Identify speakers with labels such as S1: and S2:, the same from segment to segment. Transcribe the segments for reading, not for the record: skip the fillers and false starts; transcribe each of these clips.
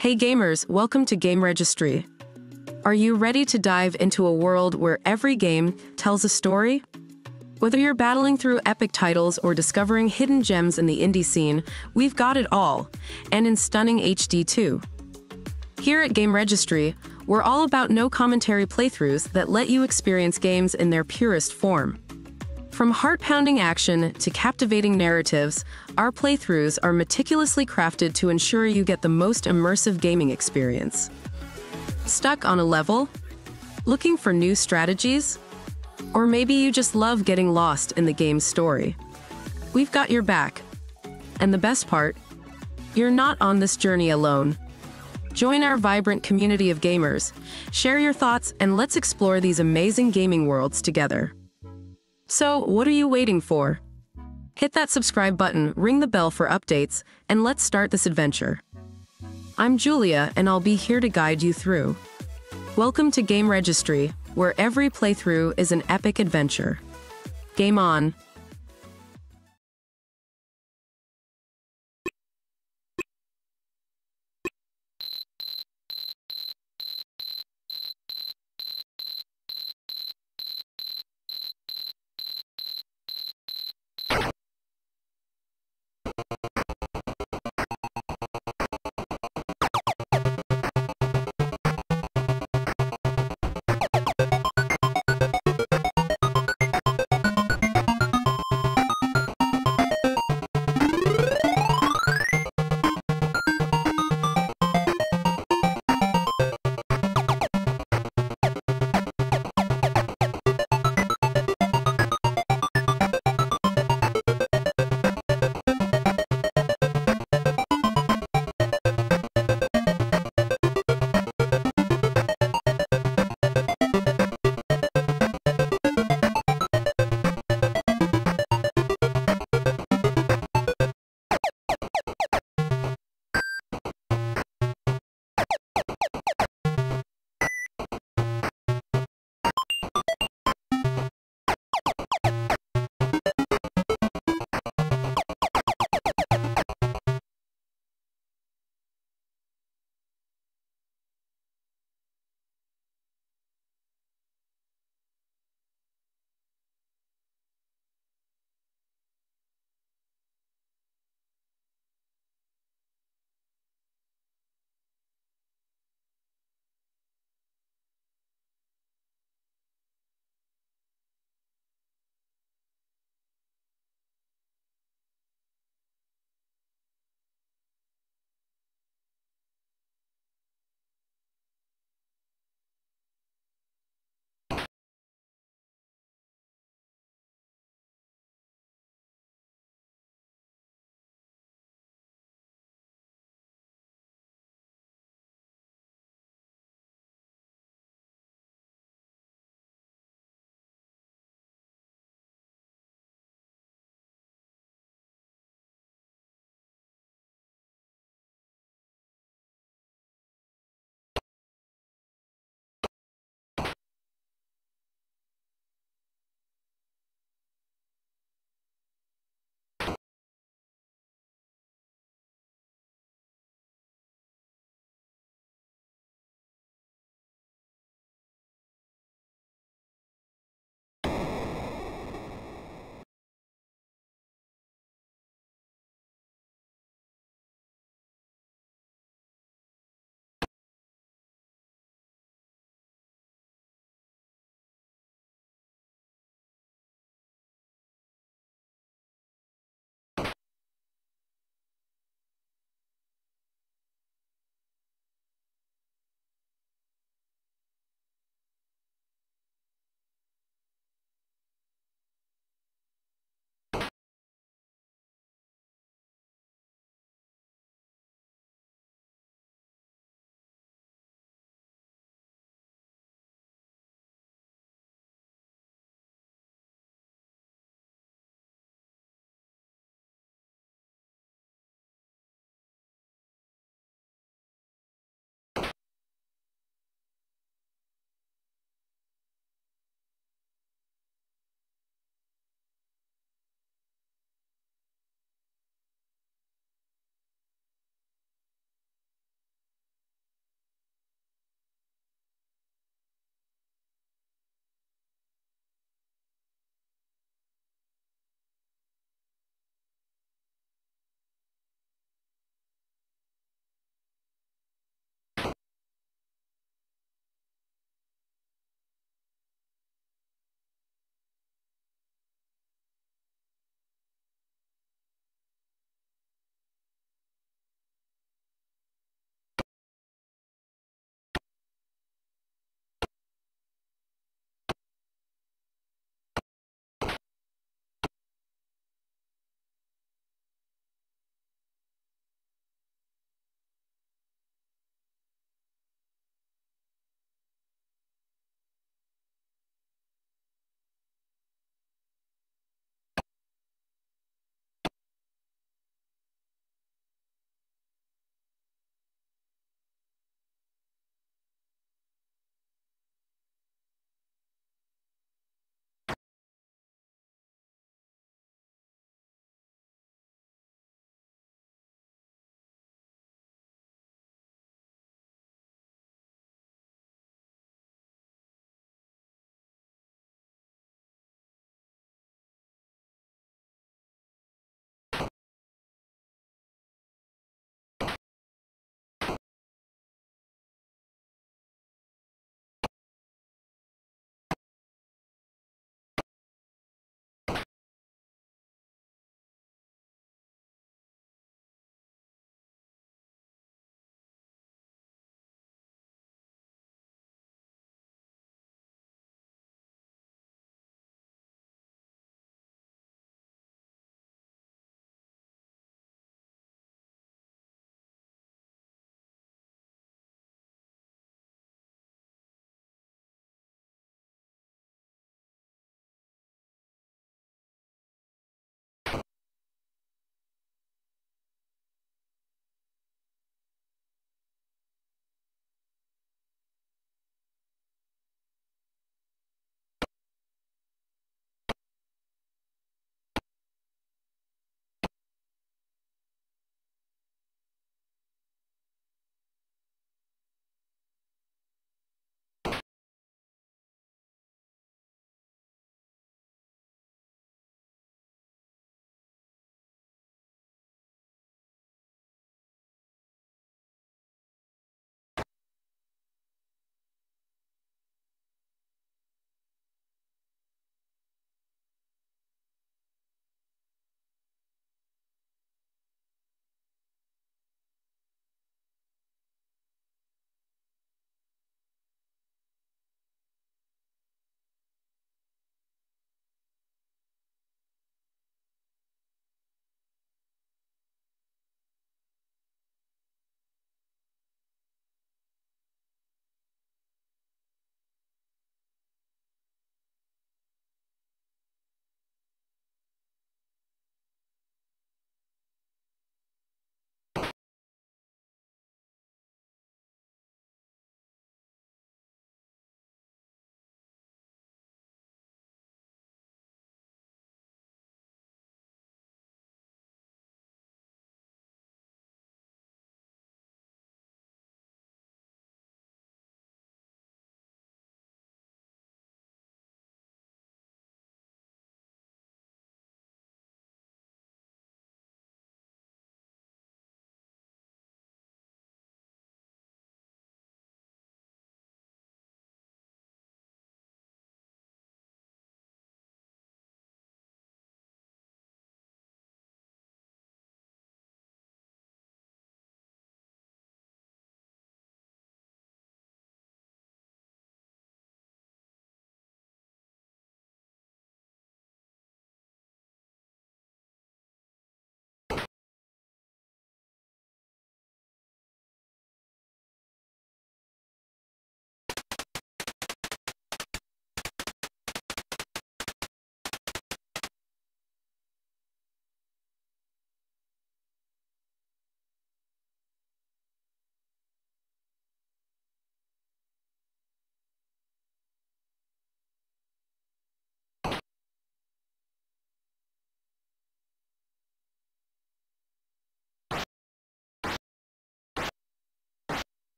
S1: Hey gamers, welcome to GameRegistry. Are you ready to dive into a world where every game tells a story? Whether you're battling through epic titles or discovering hidden gems in the indie scene, we've got it all, and in stunning HD too. Here at GameRegistry, we're all about no-commentary playthroughs that let you experience games in their purest form. From heart-pounding action to captivating narratives, our playthroughs are meticulously crafted to ensure you get the most immersive gaming experience. Stuck on a level? Looking for new strategies? Or maybe you just love getting lost in the game's story? We've got your back. And the best part? You're not on this journey alone. Join our vibrant community of gamers, share your thoughts, and let's explore these amazing gaming worlds together. So, what are you waiting for? Hit that subscribe button, ring the bell for updates, and let's start this adventure. I'm Julia, and I'll be here to guide you through. Welcome to GameRegistry, where every playthrough is an epic adventure. Game on!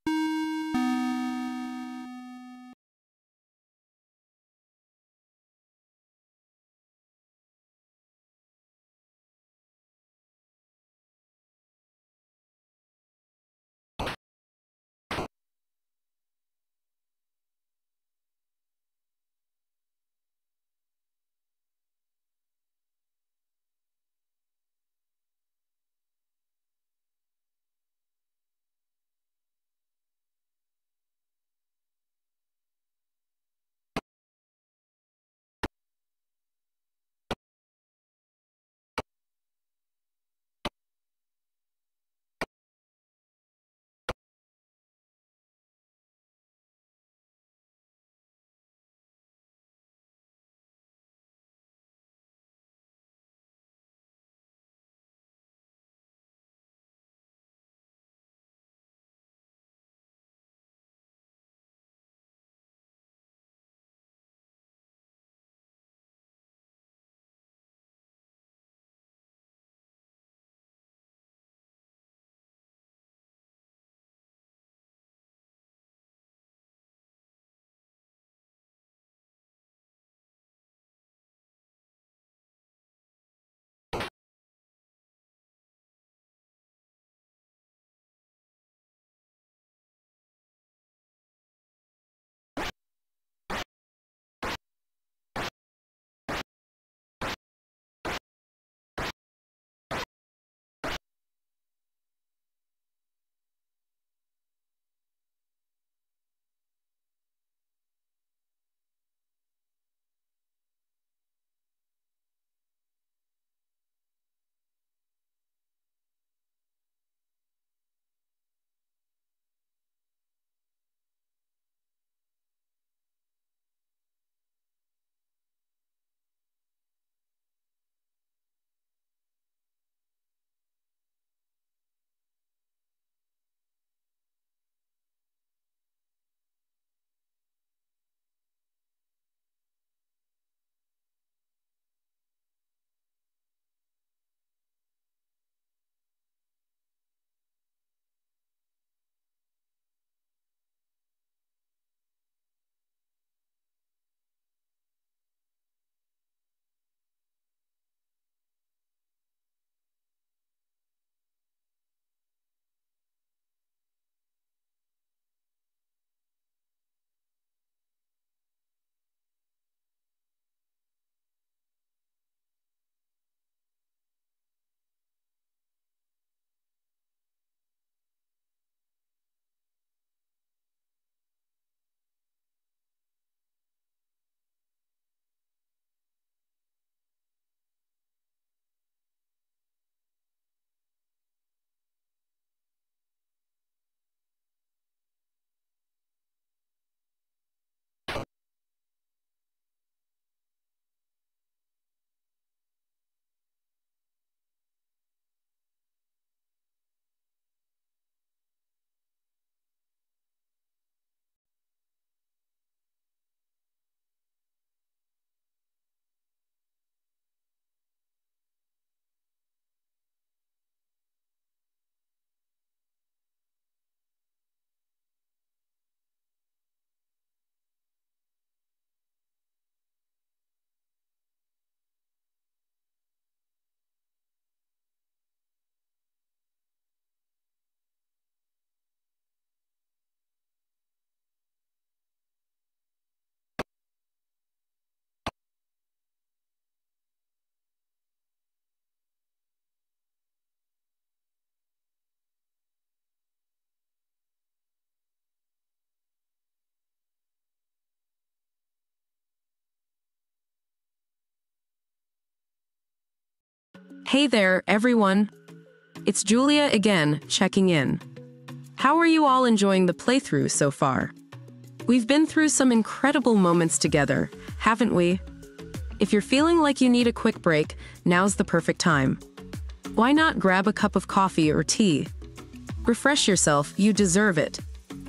S1: Hey there, everyone. It's Julia again, checking in. How are you all enjoying the playthrough so far? We've been through some incredible moments together, haven't we? If you're feeling like you need a quick break, now's the perfect time. Why not grab a cup of coffee or tea? Refresh yourself, you deserve it.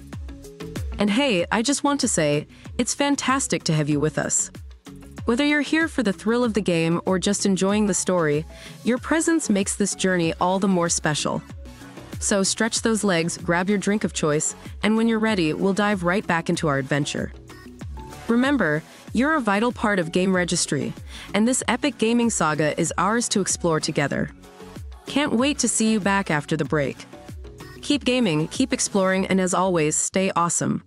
S1: And hey, I just want to say, it's fantastic to have you with us. Whether you're here for the thrill of the game or just enjoying the story, your presence makes this journey all the more special. So stretch those legs, grab your drink of choice, and when you're ready, we'll dive right back into our adventure. Remember, you're a vital part of GameRegistry, and this epic gaming saga is ours to explore together. Can't wait to see you back after the break. Keep gaming, keep exploring, and as always, stay awesome.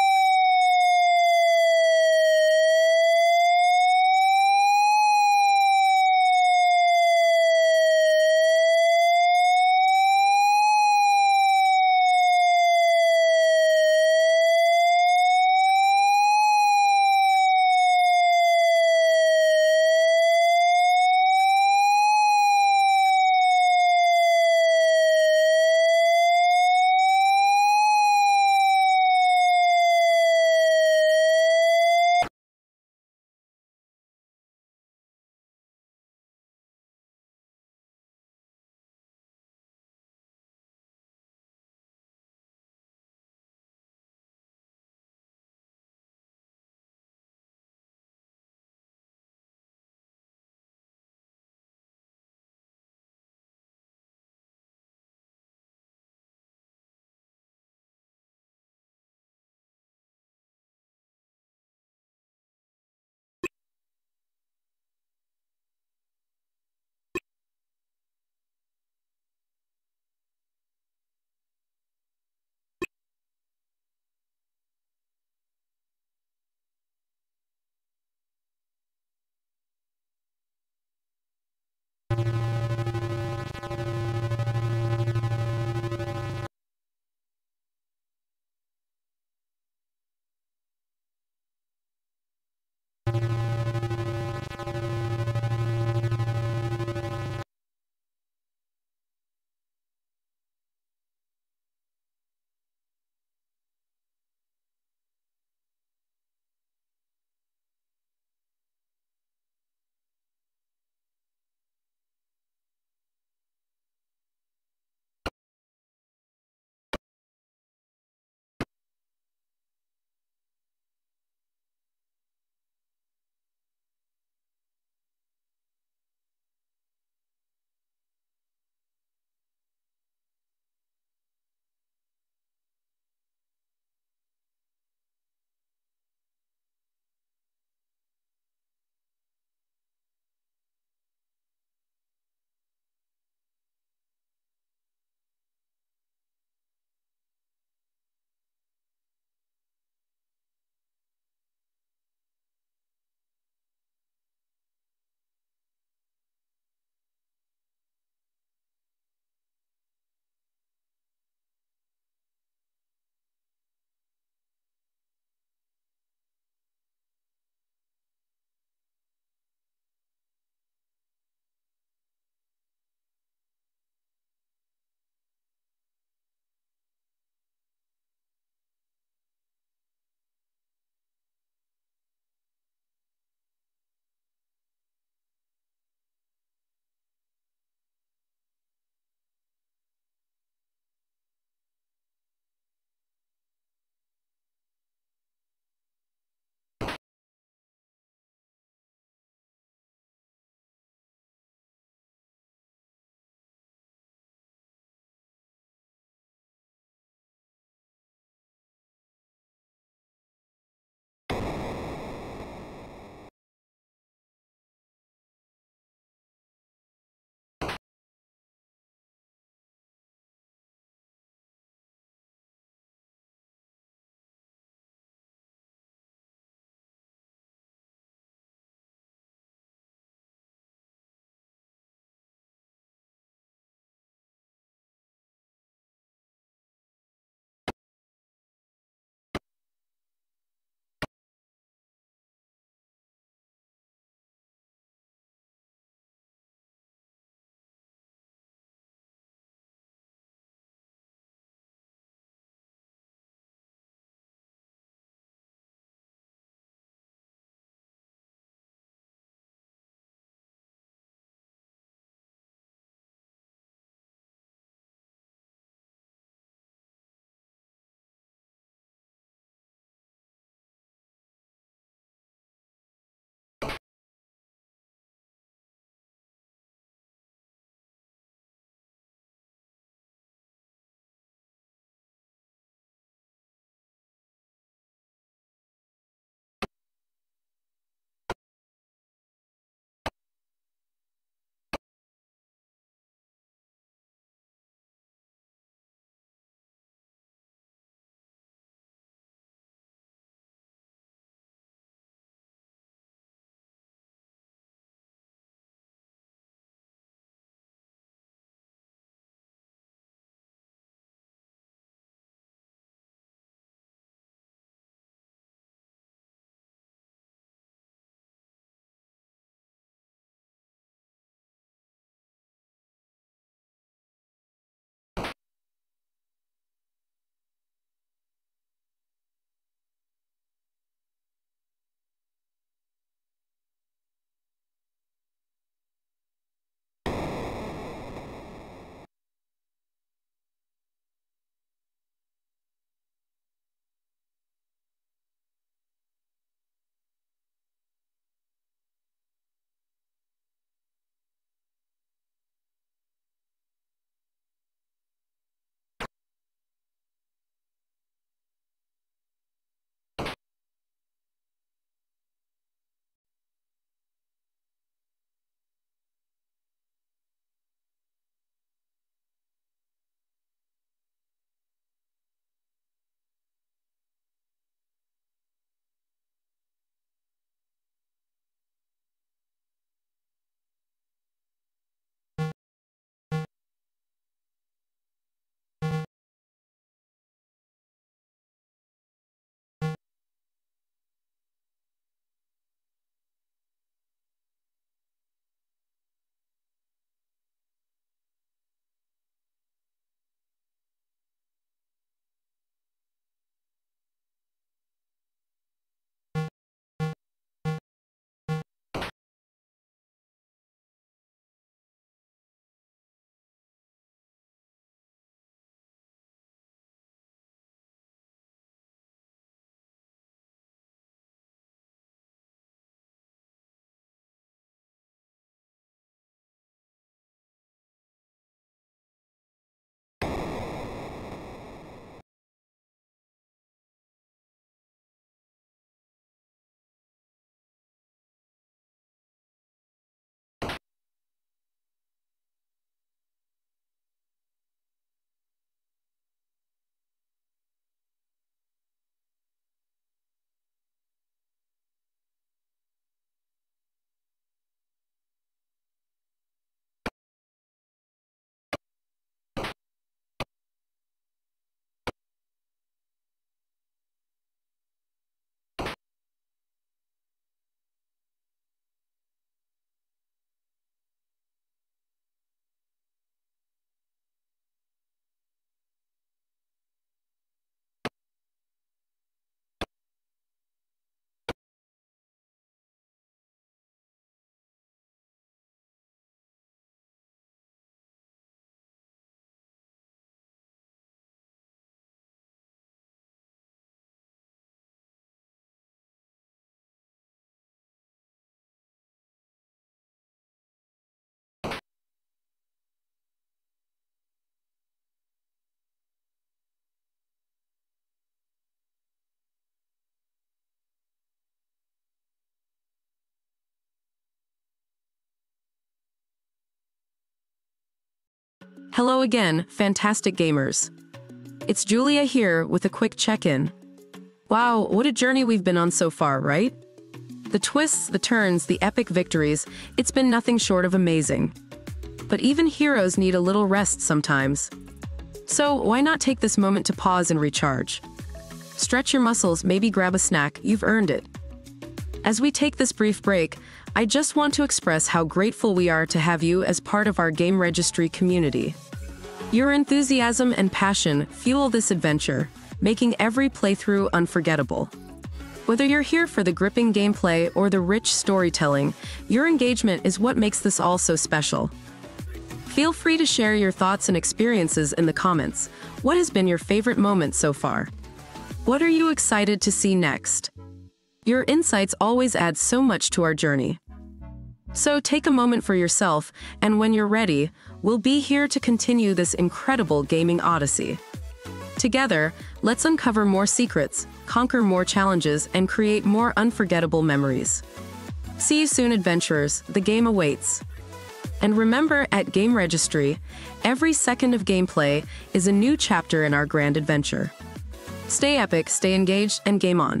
S1: Hello again, fantastic gamers. It's Julia here with a quick check-in. Wow, what a journey we've been on so far, right? The twists, the turns, the epic victories, it's been nothing short of amazing. But even heroes need a little rest sometimes. So why not take this moment to pause and recharge? Stretch your muscles, maybe grab a snack, you've earned it. As we take this brief break, I just want to express how grateful we are to have you as part of our GameRegistry community. Your enthusiasm and passion fuel this adventure, making every playthrough unforgettable. Whether you're here for the gripping gameplay or the rich storytelling, your engagement is what makes this all so special. Feel free to share your thoughts and experiences in the comments. What has been your favorite moment so far? What are you excited to see next? Your insights always add so much to our journey. So take a moment for yourself, and when you're ready, we'll be here to continue this incredible gaming odyssey. Together, let's uncover more secrets, conquer more challenges, and create more unforgettable memories. See you soon, adventurers. The game awaits. And remember, at GameRegistry, every second of gameplay is a new chapter in our grand adventure. Stay epic, stay engaged, and game on.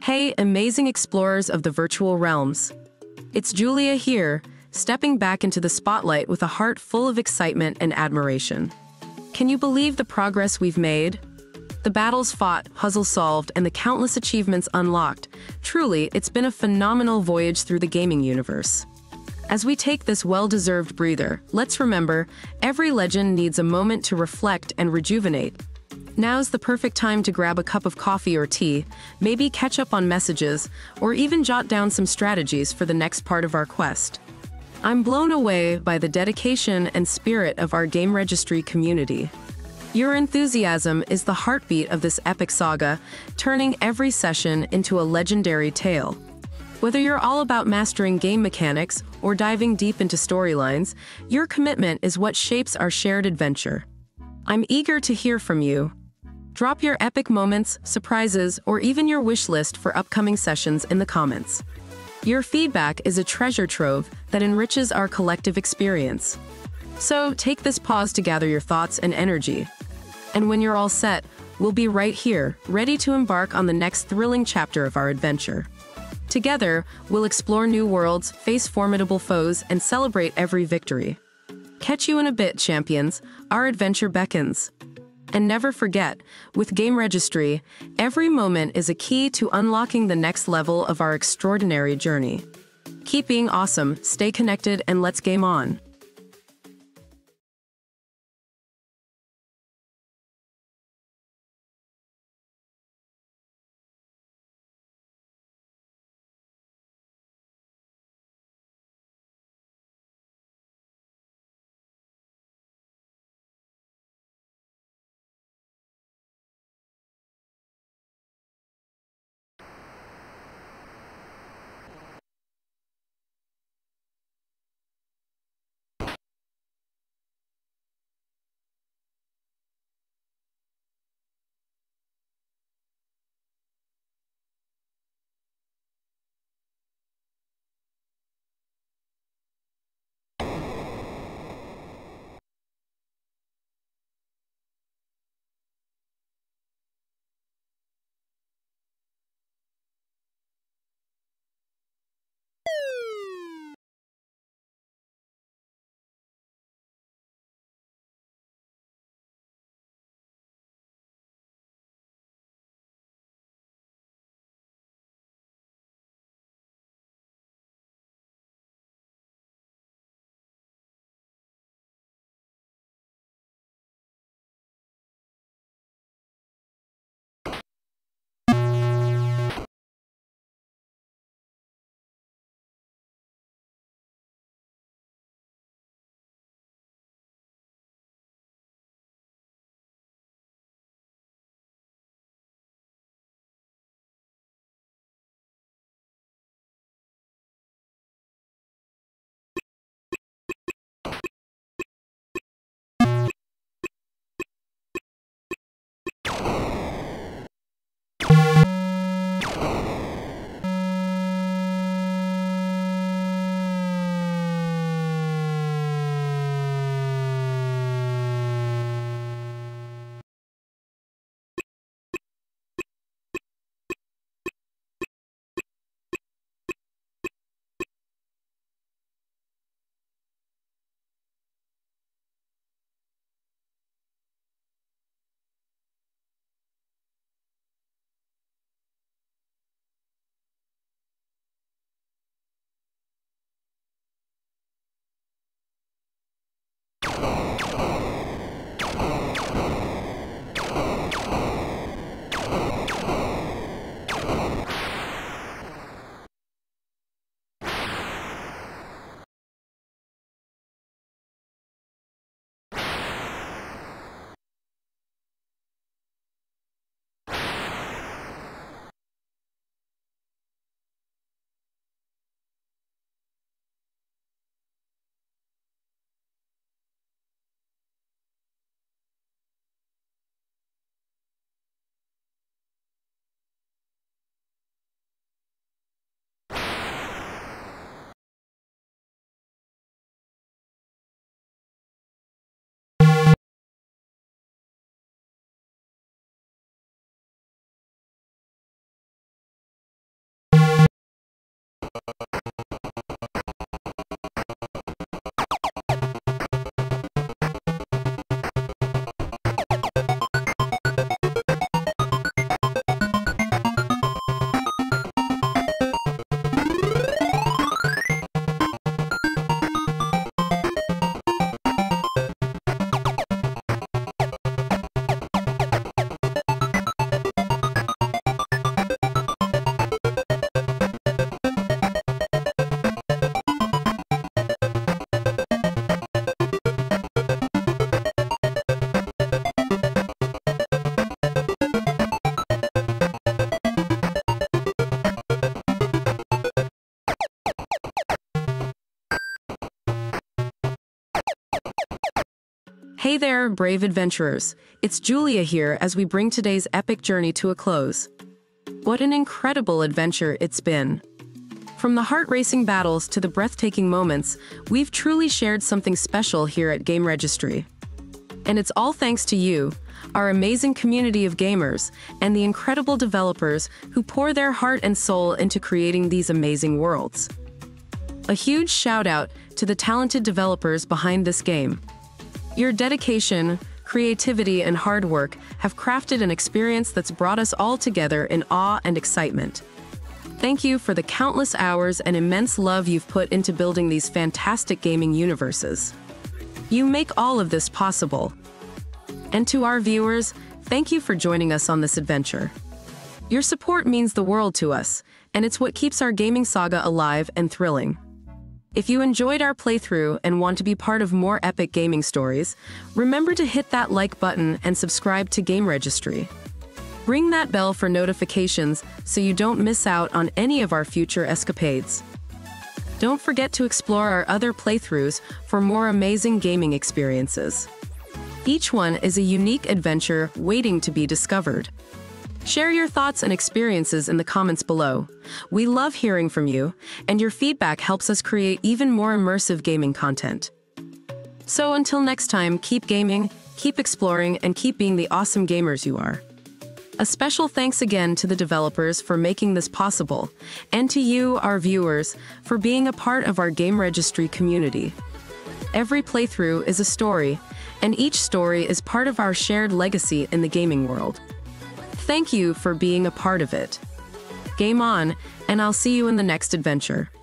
S1: Hey, amazing explorers of the virtual realms. It's Julia here, stepping back into the spotlight with a heart full of excitement and admiration. Can you believe the progress we've made? The battles fought, puzzles solved, and the countless achievements unlocked. Truly, it's been a phenomenal voyage through the gaming universe. As we take this well-deserved breather, let's remember, every legend needs a moment to reflect and rejuvenate. Now's the perfect time to grab a cup of coffee or tea, maybe catch up on messages, or even jot down some strategies for the next part of our quest. I'm blown away by the dedication and spirit of our GameRegistry community. Your enthusiasm is the heartbeat of this epic saga, turning every session into a legendary tale. Whether you're all about mastering game mechanics or diving deep into storylines, your commitment is what shapes our shared adventure. I'm eager to hear from you. Drop your epic moments, surprises, or even your wish list for upcoming sessions in the comments. Your feedback is a treasure trove that enriches our collective experience. So take this pause to gather your thoughts and energy. And when you're all set, we'll be right here, ready to embark on the next thrilling chapter of our adventure. Together, we'll explore new worlds, face formidable foes, and celebrate every victory. Catch you in a bit, champions. Our adventure beckons. And never forget, with GameRegistry, every moment is a key to unlocking the next level of our extraordinary journey. Keep being awesome, stay connected, and let's game on. Hey there, brave adventurers. It's Julia here as we bring today's epic journey to a close. What an incredible adventure it's been. From the heart-racing battles to the breathtaking moments, we've truly shared something special here at GameRegistry. And it's all thanks to you, our amazing community of gamers, and the incredible developers who pour their heart and soul into creating these amazing worlds. A huge shout-out to the talented developers behind this game. Your dedication, creativity, and hard work have crafted an experience that's brought us all together in awe and excitement. Thank you for the countless hours and immense love you've put into building these fantastic gaming universes. You make all of this possible. And to our viewers, thank you for joining us on this adventure. Your support means the world to us, and it's what keeps our gaming saga alive and thrilling. If you enjoyed our playthrough and want to be part of more epic gaming stories, remember to hit that like button and subscribe to GameRegistry. Ring that bell for notifications so you don't miss out on any of our future escapades. Don't forget to explore our other playthroughs for more amazing gaming experiences. Each one is a unique adventure waiting to be discovered. Share your thoughts and experiences in the comments below. We love hearing from you, and your feedback helps us create even more immersive gaming content. So until next time, keep gaming, keep exploring, and keep being the awesome gamers you are. A special thanks again to the developers for making this possible, and to you, our viewers, for being a part of our GameRegistry community. Every playthrough is a story, and each story is part of our shared legacy in the gaming world. Thank you for being a part of it. Game on, and I'll see you in the next adventure.